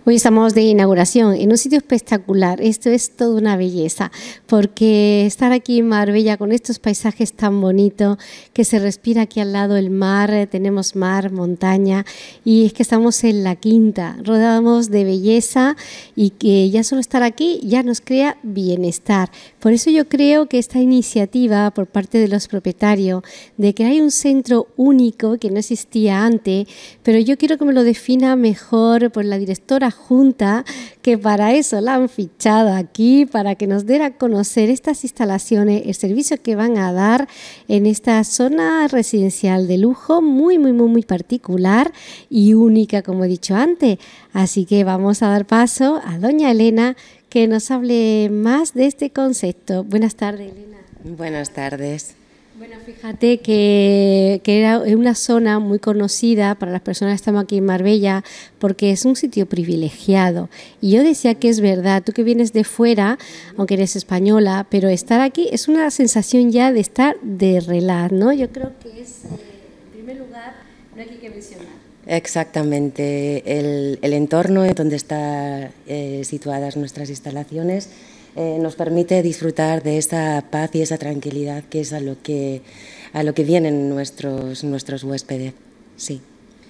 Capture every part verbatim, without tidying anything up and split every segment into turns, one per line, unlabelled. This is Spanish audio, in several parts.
Hoy estamos de inauguración en un sitio espectacular. Esto es toda una belleza, porque estar aquí en Marbella con estos paisajes tan bonitos, que se respira aquí al lado el mar, tenemos mar, montaña, y es que estamos en la Quinta, rodeados de belleza, y que ya solo estar aquí ya nos crea bienestar. Por eso yo creo que esta iniciativa por parte de los propietarios de que hay un centro único que no existía antes, pero yo quiero que me lo defina mejor por la directora junta, que para eso la han fichado aquí, para que nos den a conocer estas instalaciones, el servicio que van a dar en esta zona residencial de lujo, muy, muy, muy, muy particular y única, como he dicho antes. Así que vamos a dar paso a doña Elena, que nos hable más de este concepto. Buenas tardes, Elena.
Buenas tardes.
Bueno, fíjate que, que era una zona muy conocida para las personas que estamos aquí en Marbella, porque es un sitio privilegiado. Y yo decía que es verdad, tú que vienes de fuera, aunque eres española, pero estar aquí es una sensación ya de estar de relax, ¿no? Yo creo que es, eh, en primer lugar, no hay que mencionar.
Exactamente, el, el entorno en donde están eh, situadas nuestras instalaciones eh, nos permite disfrutar de esa paz y esa tranquilidad que es a lo que, a lo que vienen nuestros, nuestros huéspedes. Sí.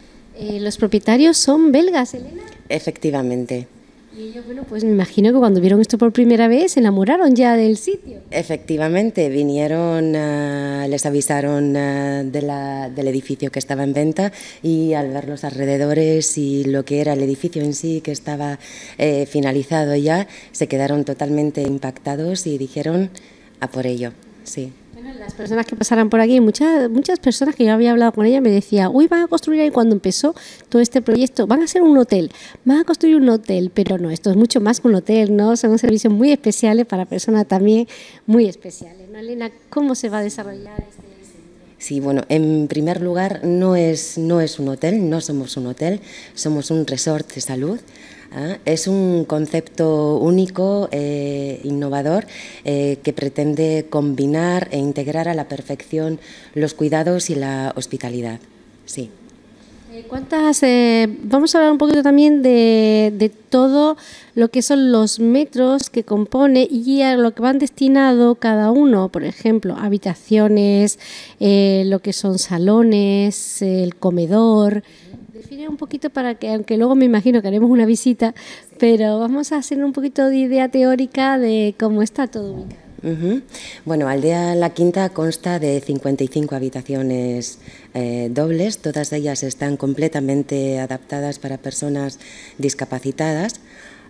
Eh, ¿Los propietarios son belgas, Elena?
Efectivamente.
Y ellos, bueno, pues me imagino que cuando vieron esto por primera vez se enamoraron ya del sitio.
Efectivamente, vinieron, uh, les avisaron uh, de la, del edificio que estaba en venta y al ver los alrededores y lo que era el edificio en sí, que estaba eh, finalizado ya, se quedaron totalmente impactados y dijeron a por ello, sí.
Bueno, las personas que pasaran por aquí, muchas muchas personas que yo había hablado con ella me decían, uy, van a construir ahí cuando empezó todo este proyecto, van a hacer un hotel, van a construir un hotel, pero no, esto es mucho más que un hotel, ¿no? Son servicios muy especiales para personas también muy especiales, ¿no, Elena? ¿Cómo se va a desarrollar este centro?
Sí, bueno, en primer lugar no es, no es un hotel, no somos un hotel, somos un resort de salud. ¿eh? Es un concepto único, eh, innovador, eh, que pretende combinar e integrar a la perfección los cuidados y la hospitalidad. Sí.
¿Cuántas? Eh, vamos a hablar un poquito también de, de todo lo que son los metros que compone y a lo que van destinado cada uno, por ejemplo, habitaciones, eh, lo que son salones, el comedor. Define un poquito para que, aunque luego me imagino que haremos una visita, pero vamos a hacer un poquito de idea teórica de cómo está todo ubicado.
Uh-huh. Bueno, Aldea La Quinta consta de cincuenta y cinco habitaciones eh, dobles, todas ellas están completamente adaptadas para personas discapacitadas.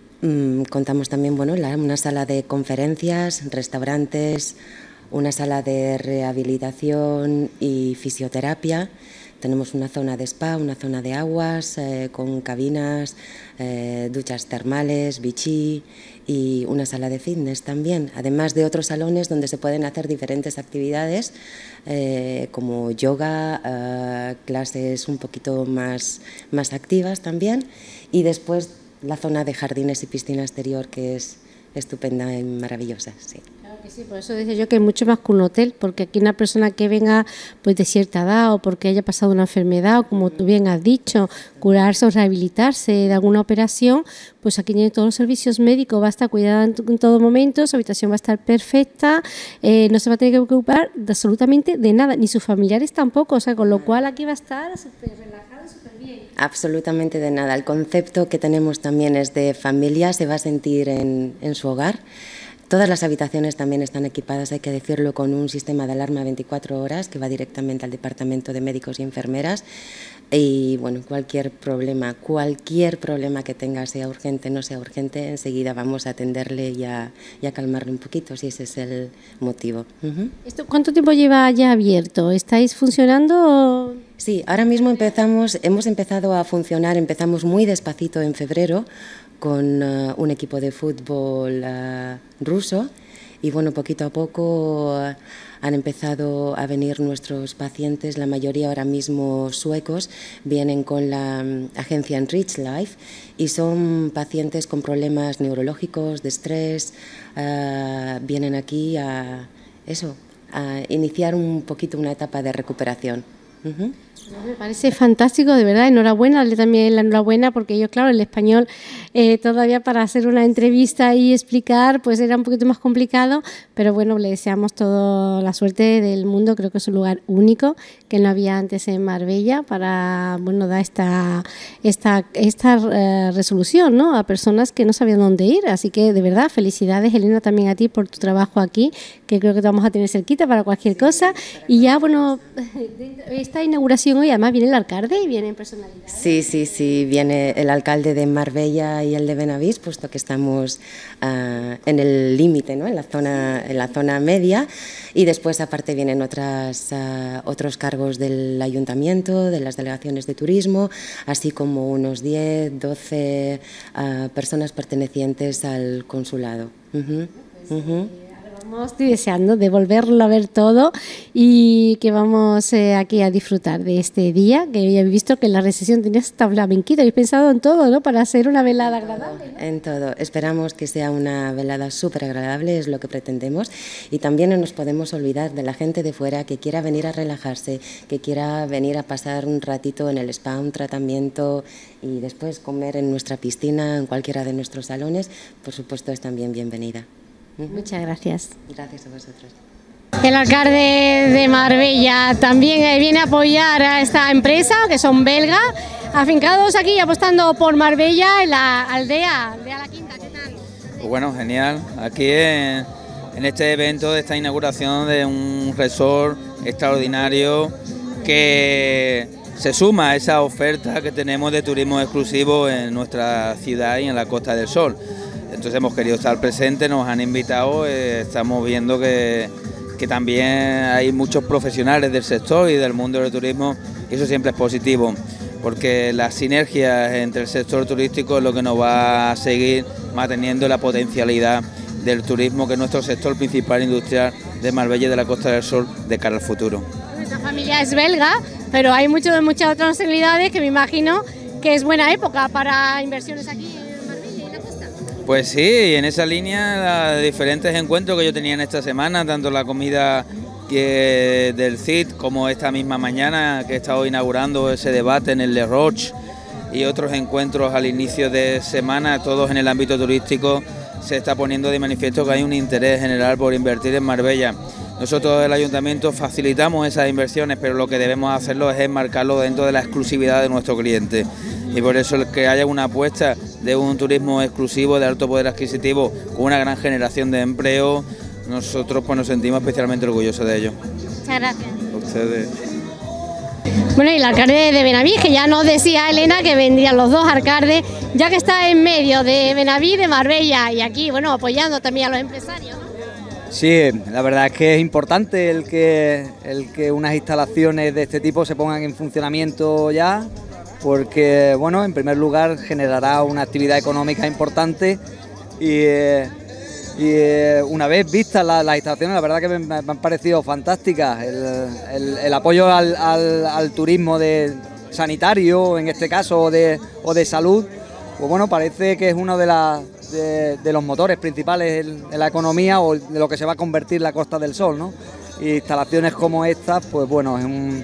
Mm, contamos también, bueno, la, una sala de conferencias, restaurantes, una sala de rehabilitación y fisioterapia. Tenemos una zona de spa, una zona de aguas eh, con cabinas, eh, duchas termales, bichí y una sala de fitness también, además de otros salones donde se pueden hacer diferentes actividades eh, como yoga, eh, clases un poquito más, más activas también, y después la zona de jardines y piscina exterior, que es estupenda y maravillosa. Sí.
Claro que sí, por eso decía yo que es mucho más que un hotel, porque aquí una persona que venga pues de cierta edad o porque haya pasado una enfermedad o como tú bien has dicho, curarse o rehabilitarse de alguna operación, pues aquí tiene todos los servicios médicos, va a estar cuidada en, en todo momento, su habitación va a estar perfecta, eh, no se va a tener que preocupar de absolutamente de nada, ni sus familiares tampoco, o sea, con lo cual aquí va a estar súper relajado y súper bien.
Absolutamente de nada. El concepto que tenemos también es de familia, se va a sentir en, en su hogar. Todas las habitaciones también están equipadas, hay que decirlo, con un sistema de alarma veinticuatro horas que va directamente al departamento de médicos y enfermeras. Y bueno, cualquier problema, cualquier problema que tenga, sea urgente, no sea urgente, enseguida vamos a atenderle y a, y a calmarle un poquito, si ese es el motivo. Uh-huh.
¿Esto cuánto tiempo lleva ya abierto? ¿Estáis funcionando? O...
Sí, ahora mismo empezamos, hemos empezado a funcionar, empezamos muy despacito en febrero con uh, un equipo de fútbol uh, ruso y bueno, poquito a poco uh, han empezado a venir nuestros pacientes, la mayoría ahora mismo suecos, vienen con la um, agencia Enrich Life y son pacientes con problemas neurológicos, de estrés, uh, vienen aquí a eso, a iniciar un poquito una etapa de recuperación. Uh-huh.
Me parece fantástico, de verdad, enhorabuena, darle también la enhorabuena, porque yo, claro, el español eh, todavía para hacer una entrevista y explicar, pues era un poquito más complicado, pero bueno, le deseamos toda la suerte del mundo. Creo que es un lugar único, que no había antes en Marbella, para, bueno, dar esta, esta, esta uh, resolución, ¿no?, a personas que no sabían dónde ir. Así que, de verdad, felicidades, Elena, también a ti por tu trabajo aquí, que creo que te vamos a tener cerquita para cualquier cosa. Y ya, bueno, esta inauguración hoy, además viene el alcalde y vienen personalidades.
Sí, sí, sí, viene el alcalde de Marbella y el de Benavís, puesto que estamos uh, en el límite, ¿no?, en la zona, en la zona media, y después aparte vienen otras, uh, otros cargos del ayuntamiento, de las delegaciones de turismo, así como unos diez, doce uh, personas pertenecientes al consulado. Uh-huh, uh-huh.
Estoy deseando de volverlo a ver todo y que vamos eh, aquí a disfrutar de este día, que ya he visto que en la recepción tenías hasta flamenquito. Habéis pensado en todo, ¿no?, para hacer una velada agradable, ¿no?
En todo. Esperamos que sea una velada súper agradable, es lo que pretendemos. Y también no nos podemos olvidar de la gente de fuera que quiera venir a relajarse, que quiera venir a pasar un ratito en el spa, un tratamiento y después comer en nuestra piscina, en cualquiera de nuestros salones. Por supuesto, es también bienvenida.
Muchas gracias.
Gracias a vosotros.
El alcalde de Marbella también viene a apoyar a esta empresa, que son belgas, afincados aquí apostando por Marbella en la aldea, aldea La Quinta. ¿Qué tal?
Pues bueno, genial. Aquí en, en este evento de esta inauguración de un resort extraordinario que se suma a esa oferta que tenemos de turismo exclusivo en nuestra ciudad y en la Costa del Sol. Entonces hemos querido estar presentes, nos han invitado, eh, estamos viendo que, que también hay muchos profesionales del sector y del mundo del turismo, y eso siempre es positivo, porque las sinergias entre el sector turístico es lo que nos va a seguir manteniendo la potencialidad del turismo, que es nuestro sector principal industrial de Marbella y de la Costa del Sol de cara al futuro.
Nuestra familia es belga, pero hay mucho, muchas otras nacionalidades que me imagino que es buena época para inversiones aquí.
Pues sí, en esa línea, los diferentes encuentros que yo tenía en esta semana, tanto la comida que del C I D como esta misma mañana que he estado inaugurando ese debate en el Le Roche y otros encuentros al inicio de semana, todos en el ámbito turístico, se está poniendo de manifiesto que hay un interés general por invertir en Marbella. Nosotros del Ayuntamiento facilitamos esas inversiones, pero lo que debemos hacerlo es enmarcarlo dentro de la exclusividad de nuestro cliente. Y por eso el que haya una apuesta de un turismo exclusivo de alto poder adquisitivo con una gran generación de empleo, nosotros pues nos sentimos especialmente orgullosos de ello.
Muchas gracias.
A ustedes.
Bueno, y el alcalde de Benavís, que ya nos decía Elena que vendrían los dos alcaldes, ya que está en medio de Benavís, de Marbella, y aquí, bueno, apoyando también a los empresarios, ¿no?
Sí, la verdad es que es importante el que, el que unas instalaciones de este tipo se pongan en funcionamiento ya, porque, bueno, en primer lugar generará una actividad económica importante y, eh, y eh, una vez vistas las, las instalaciones, la verdad que me, me han parecido fantásticas. El, el, el apoyo al, al, al turismo de sanitario, en este caso, o de, o de salud, pues bueno, parece que es uno de, la, de, de los motores principales en, en la economía o de lo que se va a convertir la Costa del Sol, ¿no? Y instalaciones como estas, pues bueno, es un...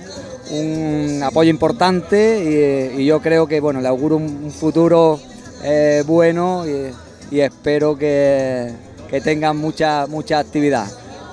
un apoyo importante y, y yo creo que bueno le auguro un, un futuro eh, bueno y, y espero que, que tengan mucha mucha actividad.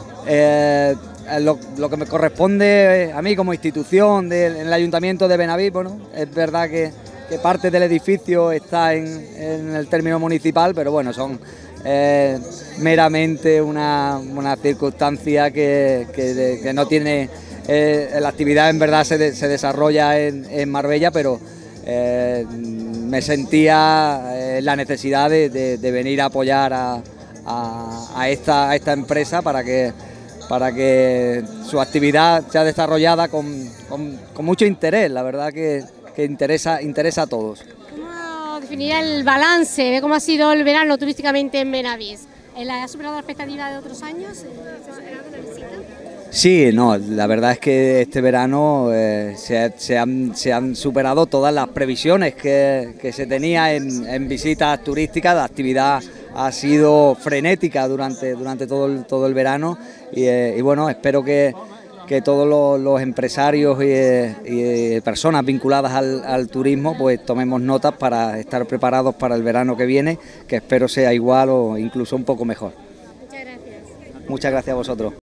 Eh, lo, lo que me corresponde a mí como institución del en el Ayuntamiento de Benavís, bueno, es verdad que, que parte del edificio está en, en el término municipal, pero bueno, son eh, meramente una, una circunstancia que, que, que no tiene... Eh, la actividad en verdad se, de, se desarrolla en, en Marbella, pero eh, me sentía eh, la necesidad de, de, de venir a apoyar a, a, a, esta, a esta empresa para que, para que su actividad sea desarrollada con, con, con mucho interés, la verdad que, que interesa, interesa a todos.
¿Cómo definir el balance de cómo ha sido el verano turísticamente en Benavís? ¿Ha superado la expectativa de otros años? ¿Se ha superado la visita?
Sí, no, la verdad es que este verano eh, se, se, han, se han superado todas las previsiones que, que se tenía en, en visitas turísticas. La actividad ha sido frenética durante, durante todo, el, todo el verano y, eh, y bueno, espero que, que todos los, los empresarios y, y personas vinculadas al, al turismo pues tomemos notas para estar preparados para el verano que viene, que espero sea igual o incluso un poco mejor.
Muchas gracias.
Muchas gracias a vosotros.